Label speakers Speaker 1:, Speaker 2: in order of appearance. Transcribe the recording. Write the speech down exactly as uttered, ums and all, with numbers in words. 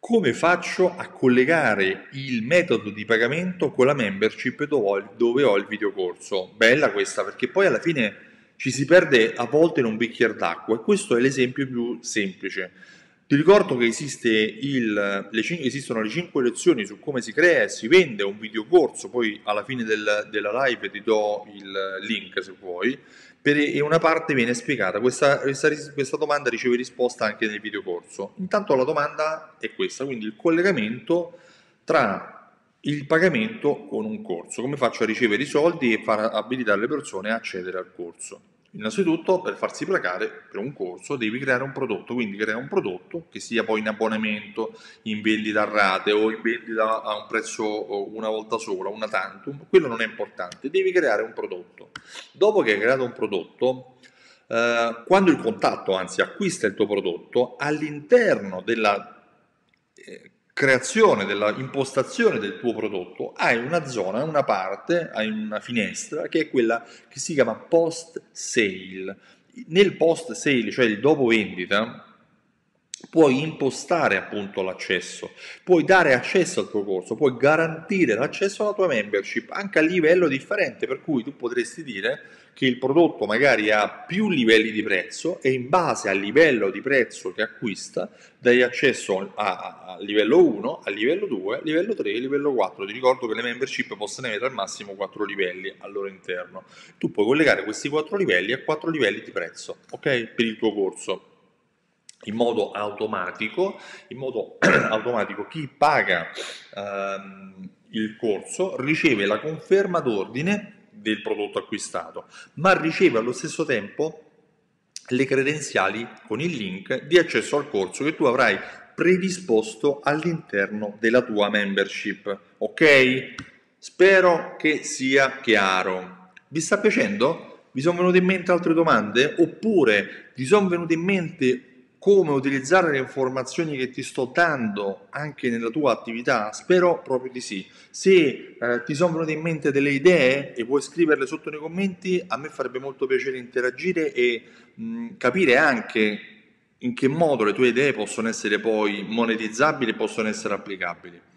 Speaker 1: Come faccio a collegare il metodo di pagamento con la membership dove ho il, dove ho il videocorso? Bella questa, perché poi alla fine ci si perde a volte in un bicchiere d'acqua e questo è l'esempio più semplice. Ti ricordo che esiste il, le, cin- esistono le cinque lezioni su come si crea e si vende un videocorso, poi alla fine del- della live ti do il link se vuoi, per- e una parte viene spiegata. Questa, questa ris- questa domanda riceve risposta anche nel videocorso. Intanto la domanda è questa, quindi il collegamento tra il pagamento con un corso. Come faccio a ricevere i soldi e far abilitare le persone a accedere al corso? Innanzitutto, per farsi pagare per un corso devi creare un prodotto, quindi crea un prodotto che sia poi in abbonamento, in vendita a rate o in vendita a un prezzo una volta sola, una tantum, quello non è importante, devi creare un prodotto. Dopo che hai creato un prodotto, eh, quando il contatto anzi acquista il tuo prodotto, all'interno della eh, creazione, della impostazione del tuo prodotto, hai una zona, una parte, hai una finestra che è quella che si chiama post sale. Nel post sale, cioè il dopo vendita, puoi impostare appunto l'accesso, puoi dare accesso al tuo corso, puoi garantire l'accesso alla tua membership anche a livello differente, per cui tu potresti dire che il prodotto magari ha più livelli di prezzo e in base al livello di prezzo che acquista dai accesso a, a, a livello uno, a livello due, a livello tre e a livello quattro. Ti ricordo che le membership possono avere al massimo quattro livelli al loro interno. Tu puoi collegare questi quattro livelli a quattro livelli di prezzo, ok? Per il tuo corso. In modo automatico, in modo automatico chi paga ehm, il corso riceve la conferma d'ordine del prodotto acquistato, ma riceve allo stesso tempo le credenziali con il link di accesso al corso che tu avrai predisposto all'interno della tua membership. Ok? Spero che sia chiaro. Vi sta piacendo? Vi sono venute in mente altre domande? Oppure vi sono venute in mente come utilizzare le informazioni che ti sto dando anche nella tua attività? Spero proprio di sì. Se eh, ti sono venute in mente delle idee e vuoi scriverle sotto nei commenti, a me farebbe molto piacere interagire e mh, capire anche in che modo le tue idee possono essere poi monetizzabili e possono essere applicabili.